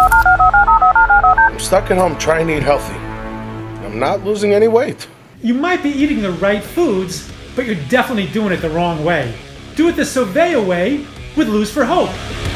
I'm stuck at home trying to eat healthy. I'm not losing any weight. You might be eating the right foods, but you're definitely doing it the wrong way. Do it the Soveya way with Lose for Hope.